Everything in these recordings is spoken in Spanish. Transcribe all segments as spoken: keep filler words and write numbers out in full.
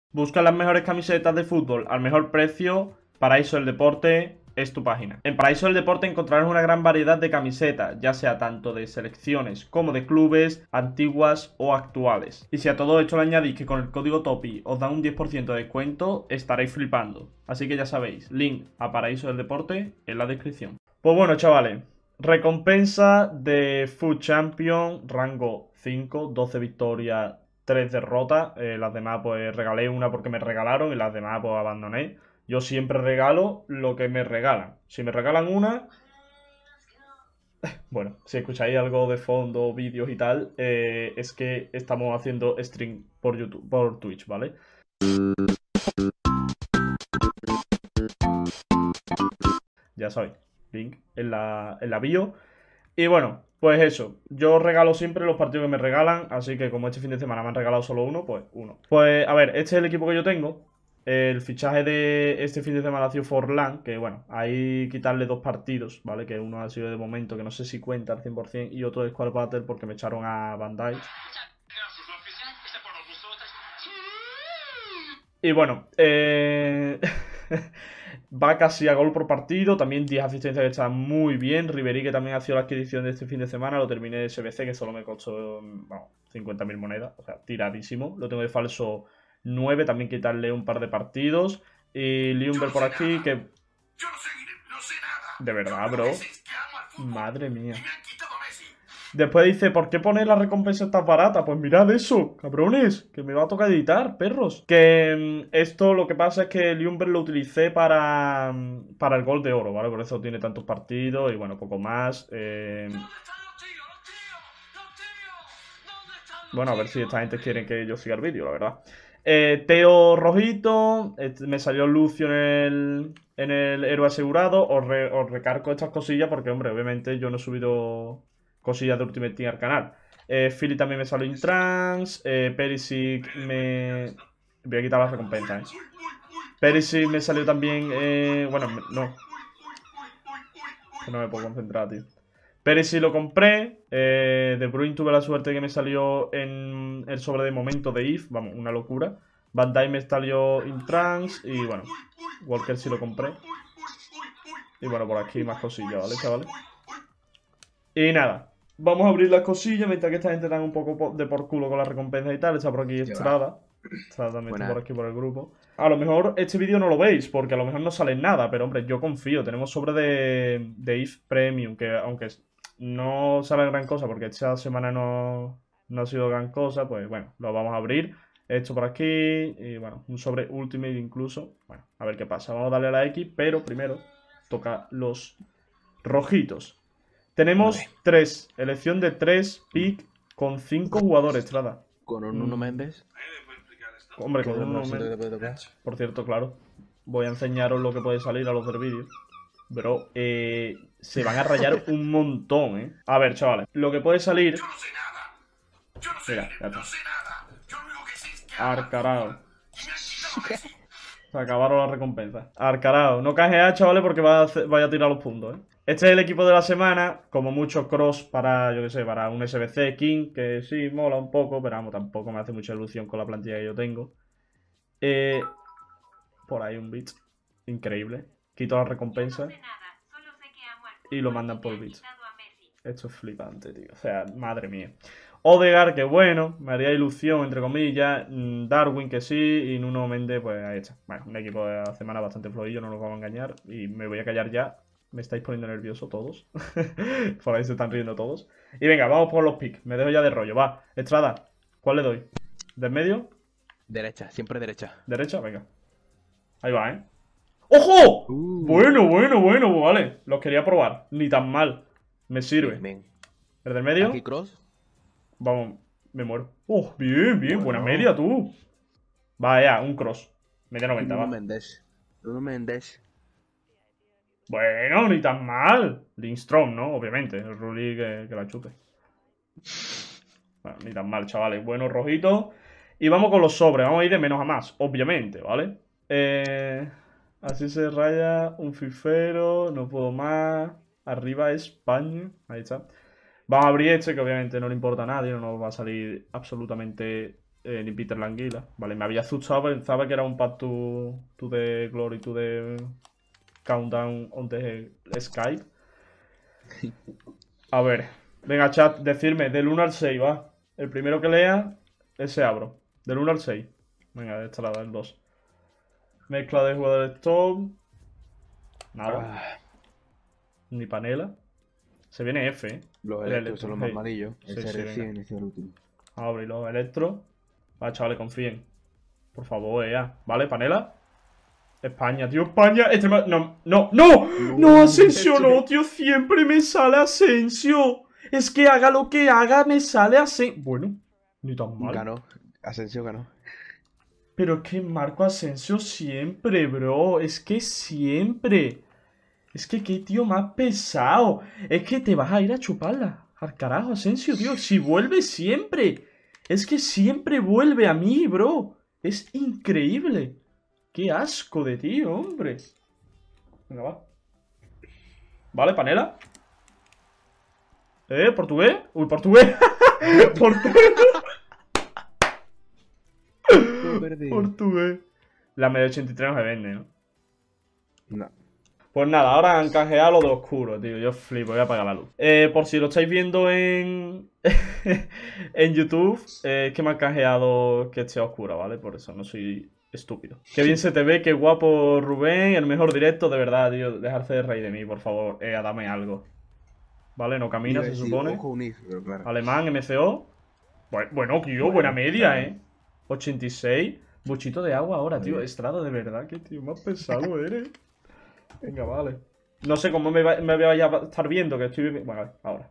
Busca las mejores camisetas de fútbol al mejor precio. Paraíso del Deporte es tu página. En Paraíso del Deporte encontrarás una gran variedad de camisetas, ya sea tanto de selecciones como de clubes, antiguas o actuales. Y si a todo esto le añadís que con el código TOPI os dan un diez por ciento de descuento, estaréis flipando. Así que ya sabéis, link a Paraíso del Deporte en la descripción. Pues bueno, chavales, recompensa de Food Champion, rango cinco, doce victorias, tres derrotas. Eh, las demás pues regalé una porque me regalaron y las demás pues abandoné. Yo siempre regalo lo que me regalan. Si me regalan una... Bueno, si escucháis algo de fondo, vídeos y tal, eh, es que estamos haciendo stream por YouTube, por Twitch, ¿vale? Ya sabéis, link en la, en la bio. Y bueno, pues eso, yo regalo siempre los partidos que me regalan, así que como este fin de semana me han regalado solo uno, pues uno. Pues a ver, este es el equipo que yo tengo. El fichaje de este fin de semana ha sido Forlán, que bueno, ahí quitarle dos partidos, ¿vale? Que uno ha sido de momento, que no sé si cuenta al cien por cien, y otro de Squad Battle porque me echaron a Bandai. Y bueno, eh... va casi a gol por partido. También diez asistencias que están muy bien. Ribery, que también ha sido la adquisición de este fin de semana. Lo terminé de S B C, que solo me costó bueno, cincuenta mil monedas. O sea, tiradísimo. Lo tengo de falso nueve. También quitarle un par de partidos. Y Liumber por aquí, que... De verdad, bro. Madre mía. Después dice, ¿por qué poner la recompensa tan barata? Pues mirad eso, cabrones, que me va a tocar editar, perros. Que mm, esto lo que pasa es que Liumber lo utilicé para, mm, para el gol de oro, ¿vale? Por eso tiene tantos partidos y bueno, poco más. Eh... Bueno, a ver si esta gente quiere que yo siga el vídeo, la verdad. Eh, Teo rojito, me salió Lucio en el, en el héroe asegurado. Os, re, os recargo estas cosillas porque, hombre, obviamente yo no he subido cosillas de Ultimate Team al canal. Eh, Philly también me salió en trans. Eh, Perisic me... Voy a quitar las recompensas, eh. Perisic me salió también... Eh... Bueno, no. Que no me puedo concentrar, tío. Perisic lo compré. Eh, de Bruyne tuve la suerte que me salió en el sobre de momento de If. Vamos, una locura. Van Dijk me salió in trans. Y bueno, Walker sí lo compré. Y bueno, por aquí más cosillas, ¿vale, chavales? Y nada, vamos a abrir las cosillas mientras que esta gente dan un poco de por culo con la recompensa y tal. Está por aquí Estrada. Estrada también está por aquí por el grupo. A lo mejor este vídeo no lo veis, porque a lo mejor no sale nada. Pero hombre, yo confío. Tenemos sobre de, de If Premium, que aunque no sale gran cosa, porque esta semana no, no ha sido gran cosa, pues bueno, lo vamos a abrir. Esto por aquí, y bueno, un sobre Ultimate incluso. Bueno, a ver qué pasa. Vamos a darle a la X, pero primero toca los rojitos. Tenemos vale. tres, elección de tres pick con cinco jugadores, Estrada. Con un Nuno mm. Méndez. Hombre, con un Nuno Méndez. Por cierto, claro. Voy a enseñaros lo que puede salir a los del vídeo. Bro, eh, se van a rayar un montón, ¿eh? A ver, chavales, lo que puede salir... Yo no sé nada. Yo no sé, Mira, ya está. No sé nada. Yo lo único que sé es que Arcarao. Se acabaron las recompensas. Arcarao. No canjear, chavales, porque vaya a, hacer, vaya a tirar los puntos, ¿eh? Este es el equipo de la semana. Como mucho cross para, yo qué sé, para un S B C King, que sí, mola un poco, pero vamos, tampoco me hace mucha ilusión con la plantilla que yo tengo. Eh, por ahí un bit. Increíble. Quito la recompensa. Y lo mandan por bits. Esto es flipante, tío. O sea, madre mía. Odegaard, que bueno, me haría ilusión, entre comillas. Darwin, que sí. Y Nuno Méndez, pues ahí está. Bueno, un equipo de la semana bastante flojillo, no nos vamos a engañar. Y me voy a callar ya. Me estáis poniendo nervioso todos. Por ahí se están riendo todos. Y venga, vamos por los picks. Me dejo ya de rollo. Va, Estrada, ¿cuál le doy? ¿Del medio? Derecha, siempre derecha. ¿Derecha? Venga. Ahí va, ¿eh? ¡Ojo! Uh. Bueno, bueno, bueno, vale. Los quería probar. Ni tan mal. Me sirve. Bien, bien. ¿El del medio? Aquí cross. Vamos, me muero. ¡Oh, bien, bien! Bueno. Buena media, tú. Vaya, un cross. Media noventa, va. Nuno Méndez. Nuno Méndez. Bueno, ni tan mal. Lindstrom, ¿no? Obviamente. El Rulli que, que la chute. Bueno, ni tan mal, chavales. Bueno, rojito. Y vamos con los sobres. Vamos a ir de menos a más, obviamente, ¿vale? Eh... Así se raya un fifero, no puedo más. Arriba España, ahí está. Vamos a abrir este que obviamente no le importa a nadie, no nos va a salir absolutamente eh, ni Peter Languila. Vale, me había asustado, pensaba que era un pack to, to the glory, to the countdown on the Skype. A ver, venga, chat, decirme del uno al seis, va. El primero que lea, ese abro. Del uno al seis. Venga, de esta lado, el dos. Mezcla de jugadores top. Nada. Ah, Ni panela. Se viene F, ¿eh? los El electros son los más hey. amarillos. Sí, Ese sí, era el venga. cien y ese es el último. Abre los electro. Vale, chavales, confíen. Por favor, ea. ¿Vale, panela? España, tío, España. Extrema... No, no, no. No, Asensio, no, tío. Siempre me sale Asensio. Es que haga lo que haga, me sale Asensio. Bueno, ni tan mal. Ganó. Asensio ganó. Pero es que Marco Asensio siempre, bro. Es que siempre. Es que qué tío más pesado. Es que te vas a ir a chuparla. Al carajo, Asensio, tío. Si vuelve siempre. Es que siempre vuelve a mí, bro. Es increíble. Qué asco de tío, hombre. Venga, va. Vale, panela. Eh, portugués. Uy, portugués. Portugués. Portugués. La media ochenta y tres no se vende, ¿no? No. Pues nada, ahora han canjeado lo de oscuro, tío. Yo flipo, voy a apagar la luz. Eh, por si lo estáis viendo en en YouTube, eh, es que me han canjeado que esté oscura, ¿vale? Por eso no soy estúpido. Qué bien se te ve, qué guapo Rubén, el mejor directo, de verdad, tío. Dejarse de reír de mí, por favor. Eh, dame algo. ¿Vale? No camina, Iba a se decir, supone. ojo unir, pero claro. Alemán, M C O. Bueno, bueno, tío, Bueno, buena media, está bien. ¿eh? ochenta y seis. Buchito de agua ahora, Muy tío. bien. Estrada, de verdad, qué tío más pesado eres. Venga, vale. No sé cómo me, va, me vaya a estar viendo, que estoy... Bueno, vale, ahora.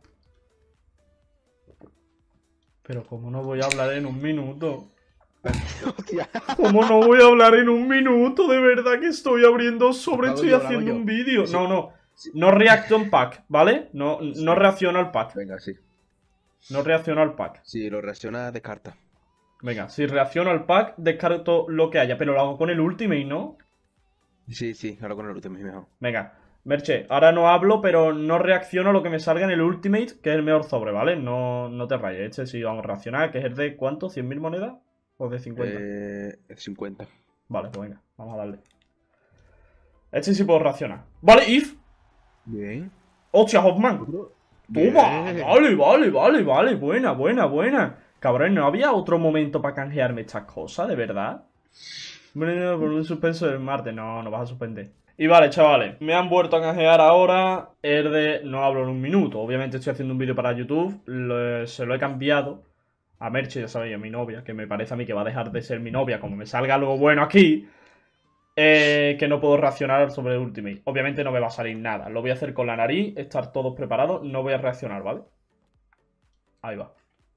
Pero cómo no voy a hablar en un minuto. Hostia. ¿Cómo no voy a hablar en un minuto? De verdad que estoy abriendo sobre, Lo hago estoy yo, lo hago haciendo yo. un vídeo. Sí. No, no. Sí. No reaction pack, ¿vale? No, no reacciono al pack. Venga, sí. No reacciono al pack. Si lo reacciona, descarta. Venga, si reacciono al pack, descarto lo que haya. Pero lo hago con el ultimate, ¿no? Sí, sí, ahora con el último es mejor. Venga, Merche, ahora no hablo, pero no reacciono a lo que me salga en el Ultimate, que es el mejor sobre, ¿vale? No, no te rayes, este sí vamos a reaccionar, que es el de ¿cuánto? ¿cien mil monedas? ¿O de cincuenta? Eh, cincuenta. Vale, pues venga, vamos a darle. Este sí puedo reaccionar. Vale, If. Bien. ¡Hostia, Hoffman! Otro. ¡Toma! Bien. Vale, vale, vale, vale. Buena, buena, buena. Cabrón, ¿no había otro momento para canjearme estas cosas, de verdad? Bueno, por un suspenso del martes. No, no vas a suspender. Y vale, chavales, me han vuelto a canjear ahora el de no hablo en un minuto. Obviamente estoy haciendo un vídeo para YouTube, lo- se lo he cambiado a Merche, ya sabéis, a mi novia, que me parece a mí que va a dejar de ser mi novia como me salga algo bueno aquí, eh, que no puedo reaccionar sobre el Ultimate. Obviamente no me va a salir nada, lo voy a hacer con la nariz, estar todos preparados, no voy a reaccionar, ¿vale? Ahí va.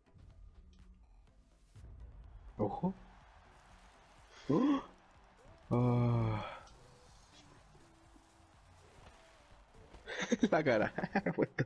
Ojo. ¡Oh! Ah. La cara. Puesto.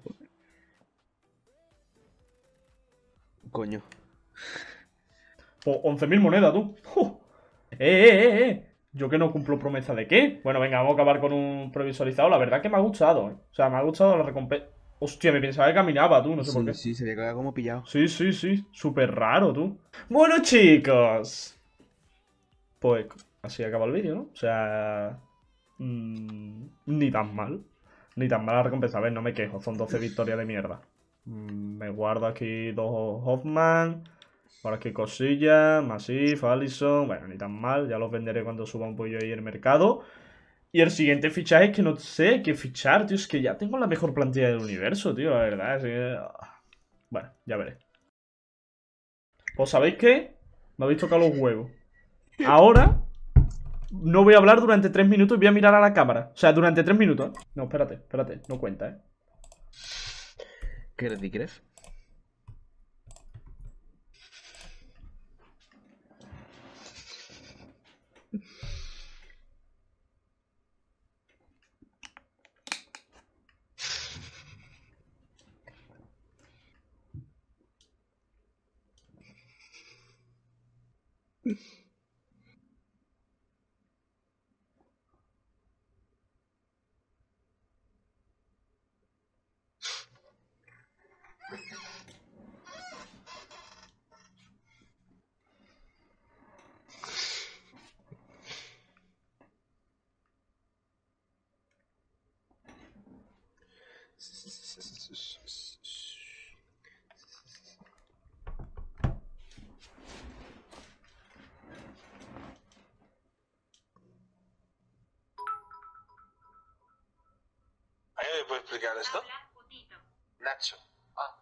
Coño. Pues once mil monedas, tú. ¡Oh! ¡Eh, eh, eh, eh! ¿Yo que no cumplo promesa de qué? Bueno, venga, vamos a acabar con un previsualizado. La verdad que me ha gustado, ¿eh? O sea, me ha gustado la recompensa. Hostia, me pensaba que caminaba, tú, no sé Sí, por qué. sí, se había quedado como pillado. Sí, sí, sí. Súper raro, tú. Bueno, chicos. Pues así acaba el vídeo, ¿no? O sea... mmm, ni tan mal. Ni tan mala recompensa. A ver, no me quejo. Son doce victorias de mierda. Mm, me guardo aquí dos Hoffman. Por aquí cosillas. Massif, Allison. Bueno, ni tan mal. Ya los venderé cuando suba un pollo ahí el mercado. Y el siguiente fichaje es que no sé qué fichar, tío. Es que ya tengo la mejor plantilla del universo, tío. La verdad. Es que... Bueno, ya veré. Pues ¿sabéis qué? Me habéis tocado los huevos. Ahora no voy a hablar durante tres minutos y voy a mirar a la cámara. O sea, durante tres minutos. No, espérate, espérate. No cuenta, ¿eh? ¿Qué eres, Dikref? ¿Alguien me puede explicar esto? Nacho. Ah.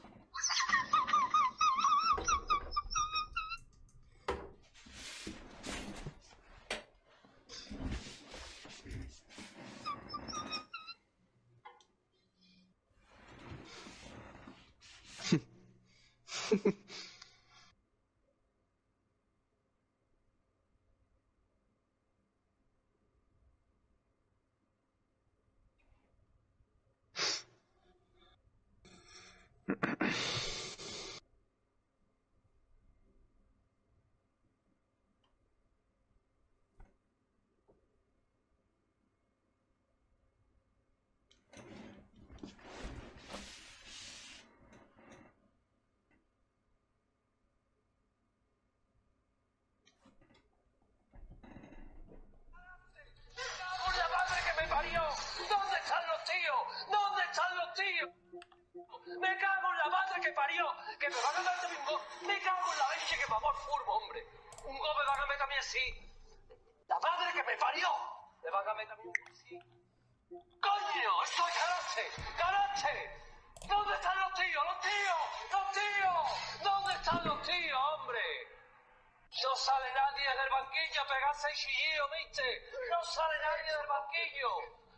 ¡Por la madre que me parió! ¿Dónde están los tíos? ¿Dónde están los tíos? Me cago en la madre que parió, que me van a meter un go... Me cago en la leche que va por furbo, hombre. Un go me van a meter a mí así. La madre que me parió. Me van a meter a mí así. ¡Coño! ¡Estoy carache! ¡Carache! ¿Dónde están los tíos? ¡Los tíos! ¡Los tíos! ¿Dónde están los tíos, hombre? No sale nadie del banquillo a pegarse el chillío, ¿viste? No sale nadie del banquillo.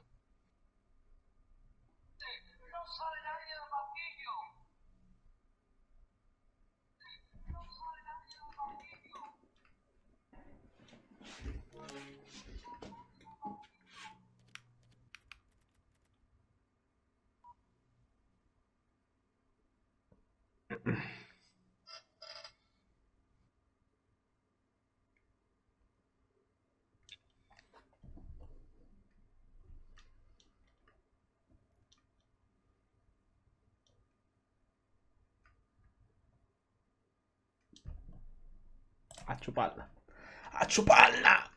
No sale nadie del banquillo. No sale nadie del banquillo. A chuparla. ¡A chuparla!